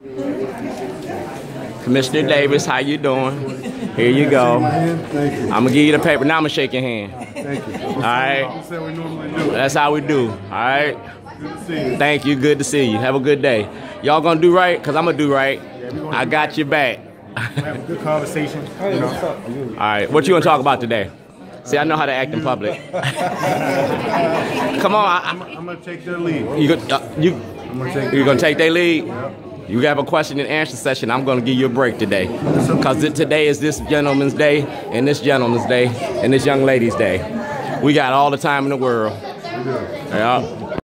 Commissioner Davis, how you doing? Here you go. Thank you. I'm gonna give you the paper. Now I'm gonna shake your hand. Thank you. All right. That's how we do. All right. Good to see you. Thank you. Good to see you. Have a good day. Y'all gonna do right? Cause I'm gonna do right. I got your back. Have a good conversation. You know. All right. What you gonna talk about today? See, I know how to act in public. Come on. I'm gonna take their lead. You're gonna take their lead? You have a question and answer session. I'm gonna give you a break today. Because today is this gentleman's day, and this gentleman's day, and this young lady's day. We got all the time in the world. Yeah.